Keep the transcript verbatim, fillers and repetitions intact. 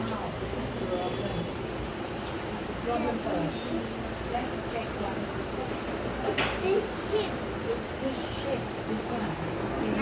Problem first. Let's check one. This shape. It's this shape. This one. Okay.